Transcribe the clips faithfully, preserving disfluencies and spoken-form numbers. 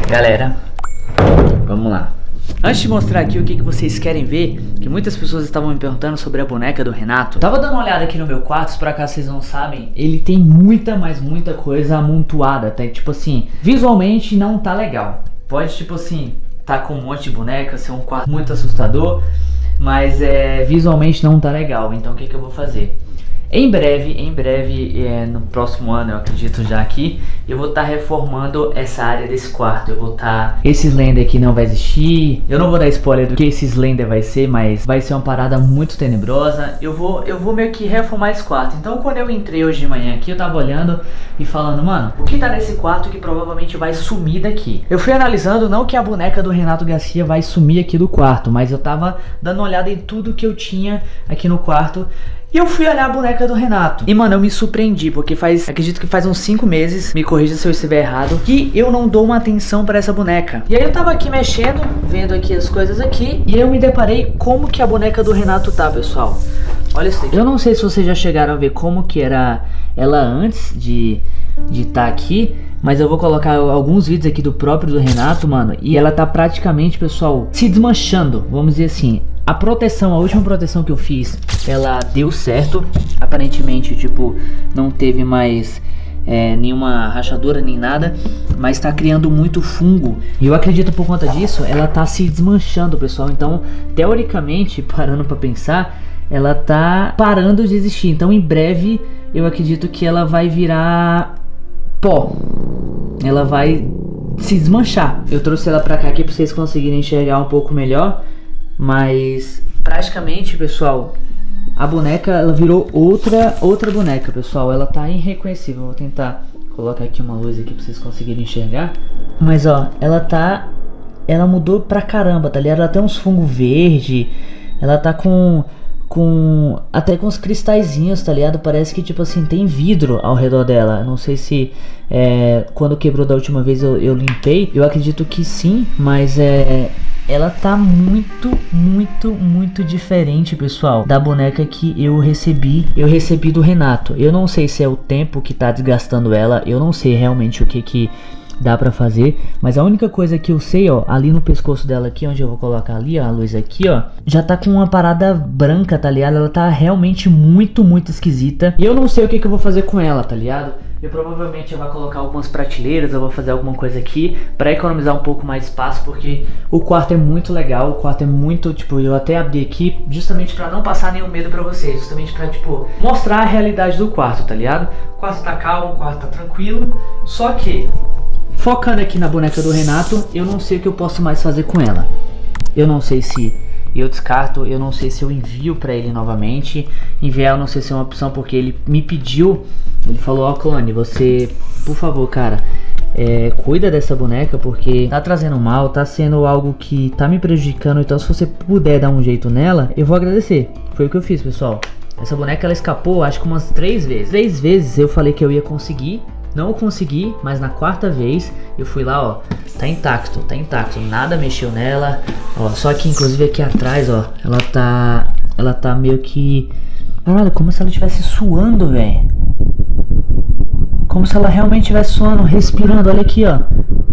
Galera, vamos lá. Antes de mostrar aqui o que, que vocês querem ver, que muitas pessoas estavam me perguntando sobre a boneca do Renato. Tava dando uma olhada aqui no meu quarto, se por acaso vocês não sabem, ele tem muita, mas muita coisa amontoada, tá? Tipo assim, visualmente não tá legal. Pode, tipo assim, tá com um monte de boneca, ser um quarto muito assustador, mas é, visualmente não tá legal. Então o que, que eu vou fazer? Em breve, em breve, é, no próximo ano, eu acredito já aqui, eu vou estar tá reformando essa área desse quarto. Eu vou estar... Tá... Esse Slender aqui não vai existir. Eu não vou dar spoiler do que esse Slender vai ser, mas vai ser uma parada muito tenebrosa. Eu vou, eu vou meio que reformar esse quarto. Então quando eu entrei hoje de manhã aqui, eu tava olhando e falando, mano, o que tá nesse quarto que provavelmente vai sumir daqui? Eu fui analisando, não que a boneca do Renato Garcia vai sumir aqui do quarto, mas eu tava dando uma olhada em tudo que eu tinha aqui no quarto. E eu fui olhar a boneca do Renato. E, mano, eu me surpreendi, porque faz, acredito que faz uns cinco meses, me corrija se eu estiver errado, que eu não dou uma atenção pra essa boneca. E aí eu tava aqui mexendo, vendo aqui as coisas aqui, e eu me deparei como que a boneca do Renato tá, pessoal. Olha isso aqui. Eu não sei se vocês já chegaram a ver como que era ela antes de de estar aqui, mas eu vou colocar alguns vídeos aqui do próprio do Renato, mano, e ela tá praticamente, pessoal, se desmanchando, vamos dizer assim. A proteção, a última proteção que eu fiz, ela deu certo. Aparentemente, tipo, não teve mais é, nenhuma rachadura nem nada, mas tá criando muito fungo. E eu acredito por conta disso, ela tá se desmanchando, pessoal. Então, teoricamente, parando pra pensar, ela tá parando de existir. Então, em breve, eu acredito que ela vai virar pó. Ela vai se desmanchar. Eu trouxe ela pra cá aqui pra vocês conseguirem enxergar um pouco melhor. Mas praticamente, pessoal, a boneca ela virou outra outra boneca, pessoal. Ela tá irreconhecível. Vou tentar colocar aqui uma luz aqui pra vocês conseguirem enxergar. Mas ó, ela tá, ela mudou pra caramba, tá ligado? Ela tem uns fungos verde. Ela tá com com até com os cristalzinhos, tá ligado? Parece que tipo assim tem vidro ao redor dela. Não sei se é, quando quebrou da última vez eu, eu limpei. Eu acredito que sim, mas é ela tá muito, muito, muito diferente, pessoal, da boneca que eu recebi, eu recebi do Renato. Eu não sei se é o tempo que tá desgastando ela, eu não sei realmente o que que dá pra fazer, mas a única coisa que eu sei, ó, ali no pescoço dela aqui, onde eu vou colocar ali, ó, a luz aqui, ó, já tá com uma parada branca, tá ligado? Ela tá realmente muito, muito esquisita. E eu não sei o que que eu vou fazer com ela, tá ligado? Eu provavelmente eu vou colocar algumas prateleiras, eu vou fazer alguma coisa aqui pra economizar um pouco mais de espaço, porque o quarto é muito legal, o quarto é muito, tipo, eu até abri aqui justamente pra não passar nenhum medo pra vocês, justamente pra, tipo, mostrar a realidade do quarto, tá ligado? O quarto tá calmo, o quarto tá tranquilo, só que, focando aqui na boneca do Renato, eu não sei o que eu posso mais fazer com ela. Eu não sei se eu descarto, eu não sei se eu envio pra ele novamente. Enviar eu não sei se é uma opção, porque ele me pediu, ele falou, ó, clone, você, por favor, cara, é, cuida dessa boneca, porque tá trazendo mal, tá sendo algo que tá me prejudicando, então se você puder dar um jeito nela, eu vou agradecer. Foi o que eu fiz, pessoal. Essa boneca ela escapou acho que umas três vezes. Três vezes eu falei que eu ia conseguir. Não consegui, mas na quarta vez eu fui lá, ó, tá intacto, tá intacto, nada mexeu nela, ó, só que inclusive aqui atrás, ó, ela tá, ela tá meio que, caralho, como se ela estivesse suando, velho, como se ela realmente estivesse suando, respirando, olha aqui, ó,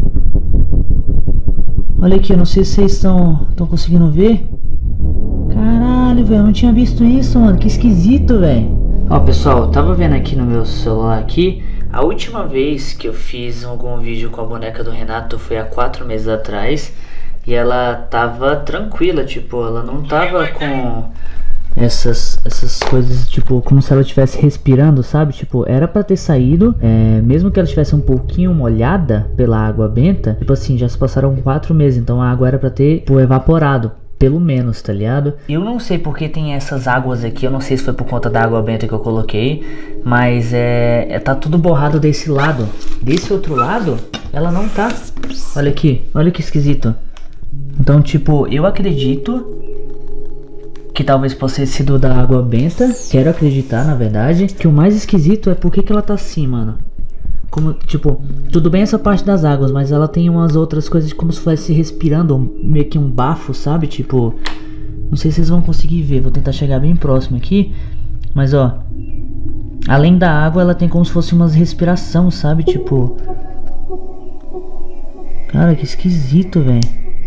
olha aqui, eu não sei se vocês estão, estão conseguindo ver, caralho, velho, eu não tinha visto isso, mano, que esquisito, velho. Ó, pessoal, eu tava vendo aqui no meu celular aqui. A última vez que eu fiz algum vídeo com a boneca do Renato foi há quatro meses atrás. E ela tava tranquila, tipo, ela não tava com essas, essas coisas, tipo, como se ela estivesse respirando, sabe? Tipo, era pra ter saído, é, mesmo que ela estivesse um pouquinho molhada pela água benta. Tipo assim, já se passaram quatro meses, então a água era pra ter, tipo, evaporado. Pelo menos, tá ligado? Eu não sei porque tem essas águas aqui. Eu não sei se foi por conta da água benta que eu coloquei, mas é, é tá tudo borrado desse lado. Desse outro lado, ela não tá. Olha aqui, olha que esquisito. Então, tipo, eu acredito que talvez possa ter sido da água benta. Quero acreditar, na verdade. Que o mais esquisito é por que que ela tá assim, mano. Como, tipo, tudo bem essa parte das águas, mas ela tem umas outras coisas como se fosse respirando, meio que um bafo, sabe? Tipo, não sei se vocês vão conseguir ver, vou tentar chegar bem próximo aqui. Mas, ó, além da água, ela tem como se fosse umas respiração, sabe? Tipo, Cara, que esquisito, velho.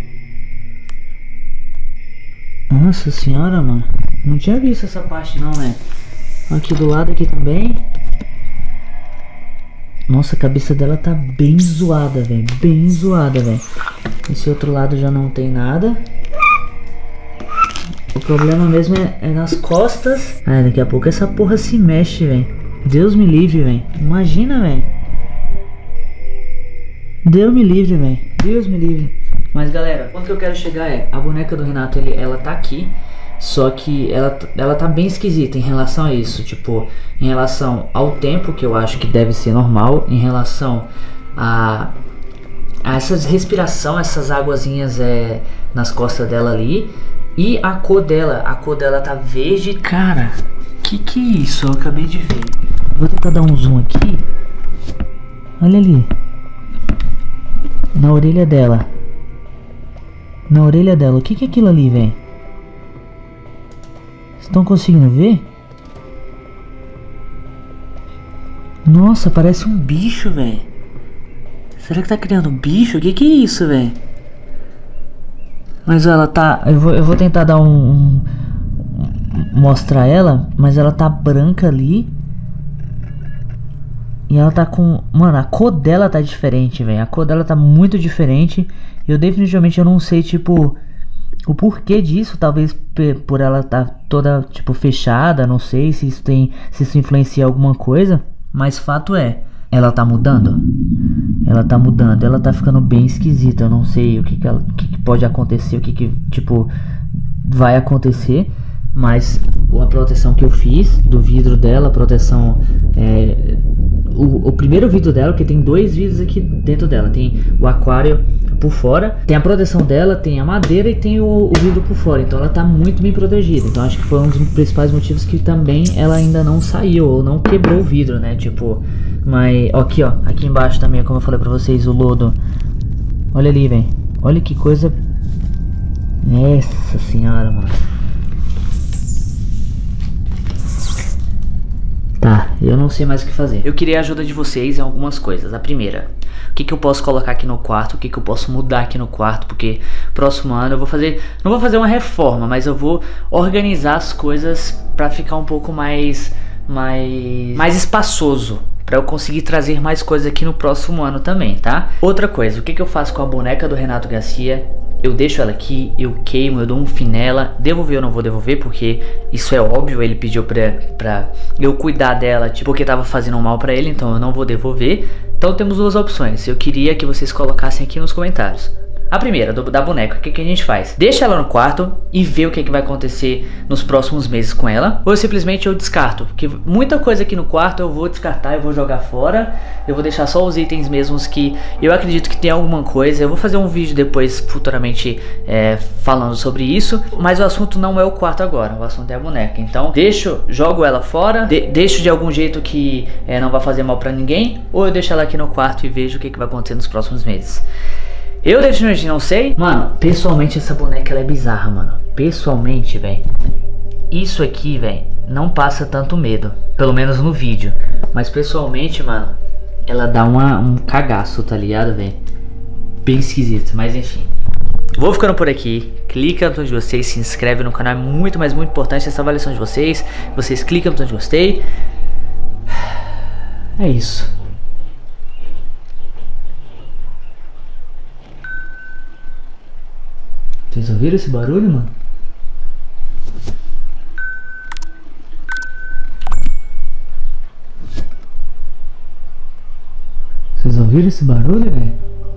Nossa senhora, mano. Não tinha visto essa parte não, velho. Aqui do lado aqui também. Nossa, a cabeça dela tá bem zoada, velho. Bem zoada, velho. Esse outro lado já não tem nada. O problema mesmo é, é nas costas. Ah, daqui a pouco essa porra se mexe, velho. Deus me livre, velho. Imagina, velho. Deus me livre, velho. Deus me livre. Mas galera, o ponto que eu quero chegar é, a boneca do Renato, ele, ela tá aqui. Só que ela, ela tá bem esquisita em relação a isso. Tipo, em relação ao tempo, que eu acho que deve ser normal. Em relação a, a essas respiração, essas águazinhas é, nas costas dela ali. E a cor dela, a cor dela tá verde. Cara, que que é isso? Eu acabei de ver. Vou tentar dar um zoom aqui. Olha ali. Na orelha dela. Na orelha dela. O que que é aquilo ali, velho? Vocês estão conseguindo ver? Nossa, parece um bicho, velho. Será que tá criando um bicho? O que que é isso, velho? Mas ela tá... Eu vou, eu vou tentar dar um, um... mostrar ela. Mas ela tá branca ali. E ela tá com... Mano, a cor dela tá diferente, velho. A cor dela tá muito diferente. Eu definitivamente eu não sei, tipo... o porquê disso. Talvez por ela tá toda, tipo, fechada. Não sei se isso tem... se isso influencia alguma coisa. Mas fato é... ela tá mudando. Ela tá mudando. Ela tá ficando bem esquisita. Eu não sei o que que, ela, o que, que pode acontecer. O que que, tipo... vai acontecer. Mas a proteção que eu fiz do vidro dela, a proteção, é, o, o primeiro vidro dela, que tem dois vidros aqui dentro dela, tem o aquário por fora, tem a proteção dela, tem a madeira e tem o, o vidro por fora, então ela tá muito bem protegida. Então acho que foi um dos principais motivos que também ela ainda não saiu ou não quebrou o vidro, né, tipo, mas ó, aqui ó, aqui embaixo também, como eu falei pra vocês, o lodo, olha ali, velho, olha que coisa, nossa senhora, mano. Tá, eu não sei mais o que fazer. Eu queria a ajuda de vocês em algumas coisas. A primeira, o que que eu posso colocar aqui no quarto, o que que eu posso mudar aqui no quarto, porque próximo ano eu vou fazer, não vou fazer uma reforma, mas eu vou organizar as coisas pra ficar um pouco mais, mais, mais espaçoso, pra eu conseguir trazer mais coisas aqui no próximo ano também, tá? Outra coisa, o que que eu faço com a boneca do Renato Garcia? Eu deixo ela aqui, eu queimo, eu dou um fim nela. Devolver eu não vou devolver, porque isso é óbvio. Ele pediu pra, pra eu cuidar dela, tipo, porque tava fazendo mal pra ele, então eu não vou devolver. Então temos duas opções. Eu queria que vocês colocassem aqui nos comentários. A primeira, do, da boneca, o que, que a gente faz? Deixa ela no quarto e vê o que, que vai acontecer nos próximos meses com ela. Ou simplesmente eu descarto, porque muita coisa aqui no quarto eu vou descartar, eu vou jogar fora. Eu vou deixar só os itens mesmos que eu acredito que tem alguma coisa. Eu vou fazer um vídeo depois, futuramente, é, falando sobre isso. Mas o assunto não é o quarto agora, o assunto é a boneca. Então, deixo, jogo ela fora, de, deixo de algum jeito que é, não vai fazer mal pra ninguém. Ou eu deixo ela aqui no quarto e vejo o que, que vai acontecer nos próximos meses. Eu definitivamente não sei. Mano, pessoalmente essa boneca ela é bizarra, mano. Pessoalmente, velho, isso aqui, velho, não passa tanto medo. Pelo menos no vídeo. Mas pessoalmente, mano, ela dá uma, um cagaço, tá ligado, velho? Bem esquisito, mas enfim. Vou ficando por aqui. Clica no botão de gostei, se inscreve no canal. É muito, mas muito importante essa avaliação de vocês. Vocês clicam no botão de gostei. É isso. Vocês ouviram esse barulho, mano? Vocês ouviram esse barulho, velho?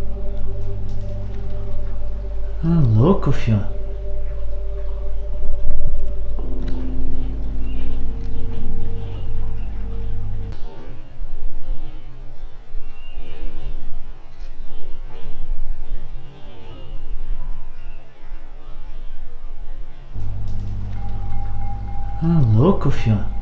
Ah, louco, fio. Ah, louco, fio.